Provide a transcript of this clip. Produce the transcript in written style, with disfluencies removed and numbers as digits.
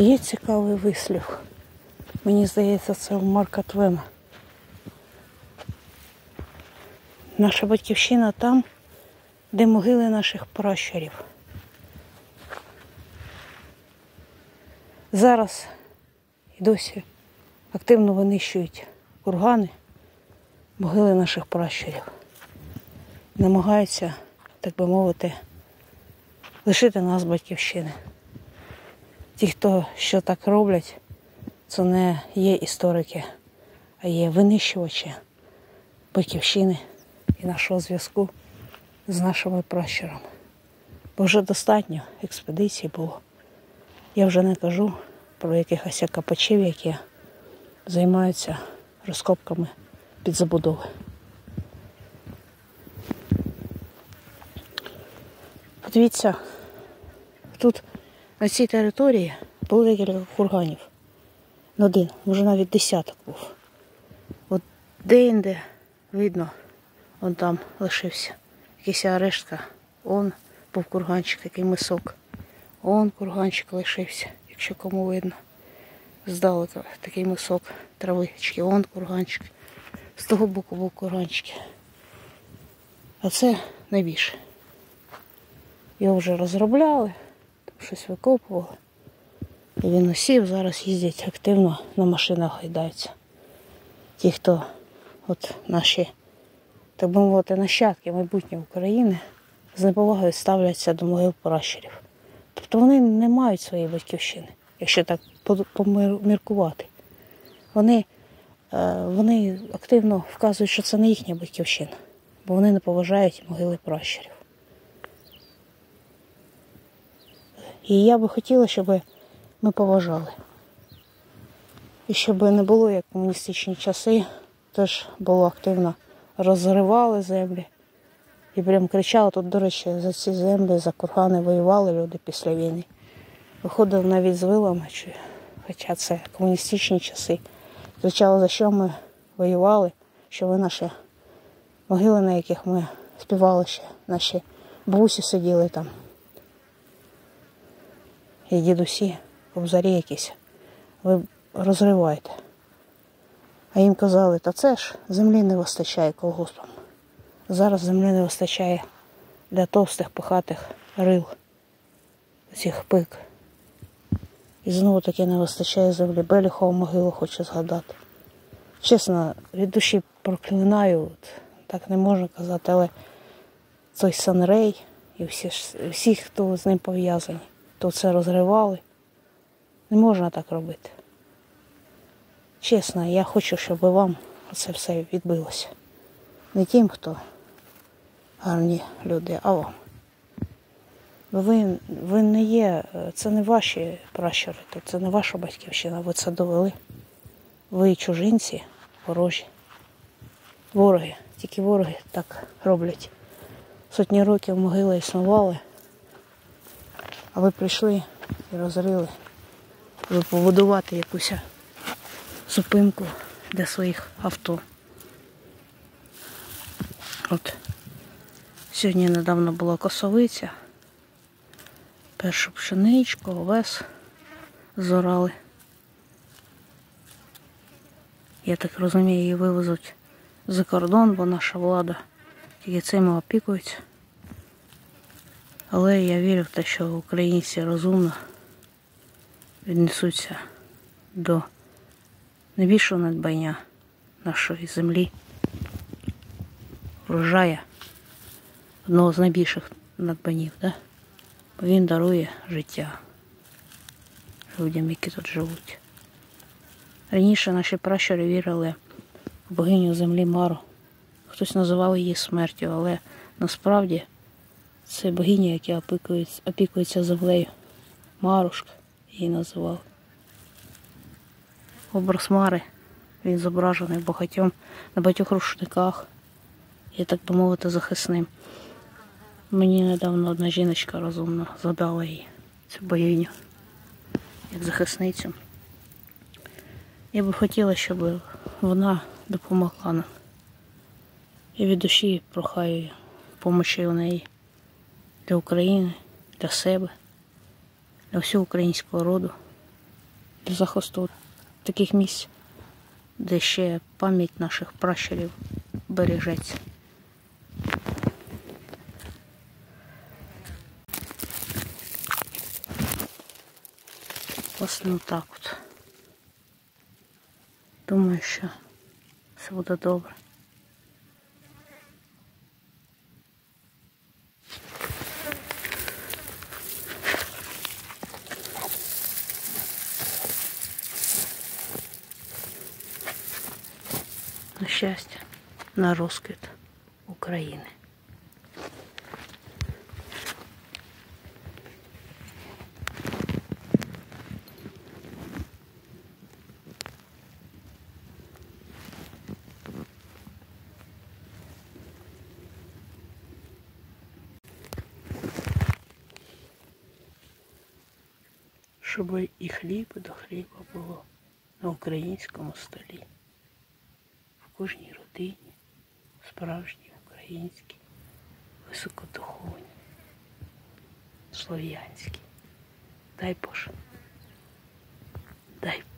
Є цікавий вислів. Мені здається, це у Марка Твена. Наша батьківщина там, де могили наших пращурів. Зараз і досі активно винищують кургани, могили наших пращурів. Намагаються, так би мовити, лишити нас батьківщини. Ті, хто що так роблять, це не є історики, а є винищувачі батьківщини і нашого зв'язку з нашими пращурами. Бо вже достатньо експедицій було. Я вже не кажу про якихось копачів, які займаються розкопками під забудови. Подивіться, тут на цій території було декілька курганів. Не один, може навіть десяток був. От де-інде видно, он там лишився. Якийсь рештка. Он був курганчик, такий мисок. Он курганчик лишився, якщо кому видно. Здалека такий мисок травички. Он курганчик. З того боку був курганчик. А це найбільше. Його вже розробляли, там щось викопували. І він усів, зараз їздять активно, на машинах гайдаються. Ті, хто от наші, так би мовити, нащадки майбутньої України, з неповагою ставляться до могил пращурів. Тобто вони не мають своєї батьківщини, якщо так поміркувати. Вони активно вказують, що це не їхня батьківщина, бо вони не поважають могили пращурів. І я би хотіла, щоб ми поважали. І щоб не було, як в комуністичні часи, теж було активно розривали землі. І прям кричали, тут, до речі, за ці землі, за кургани воювали люди після війни. Виходили навіть з вилами, хоча це комуністичні часи. Кричали, за що ми воювали, що ви наші могили, на яких ми співали ще, наші бабусі сиділи там. І дідусі, кобзарі якісь, ви розриваєте. А їм казали, та це ж землі не вистачає колгоспам. Зараз землі не вистачає для товстих, пихатих рил, цих пик. І знову таки не вистачає землі. Беліхову могилу хочу згадати. Чесно, від душі проклинаю, так не можна казати, але той Санрей і всі, хто з ним пов'язані, то це розривали. Не можна так робити. Чесно, я хочу, щоб вам це все відбилося. Не тим, хто гарні люди, а вам. Ви не є, це не ваші пращури, це не ваша батьківщина, ви це довели. Ви чужинці, ворожі. Вороги, тільки вороги так роблять. Сотні років могили існували, а ви прийшли і розрили. Ви побудувати якусь зупинку для своїх авто. От сьогодні недавно була косовиця. Першу пшеничку, овес зорали. Я так розумію, її вивезуть за кордон, бо наша влада тільки цим опікується. Але я вірю в те, що українці розумно віднесуться до найбільшого надбання нашої землі, врожая, одного з найбільших надбанів, да? Бо він дарує життя людям, які тут живуть. Раніше наші пращури вірили в богиню землі Мару. Хтось називав її смертю, але насправді це богиня, яка опікується землею. Марушка її називали. Образ Мари, він зображений на багатьох рушниках. Є, так би мовити, захисним. Мені недавно одна жіночка розумно згадала її, цю богиню, як захисницю. Я би хотіла, щоб вона допомогла нам. Я від душі прохаю допомоги у неї для України, для себе, для всього українського роду, до захисту таких місць, де ще пам'ять наших пращурів бережеться. Власне, отак от. Думаю, що все буде добре. На щастя, на розквіт України. Щоб і хліб до хліба було на українському столі. В кожній родині справжні українські, високодуховні, слов'янські. Дай Боже. Дай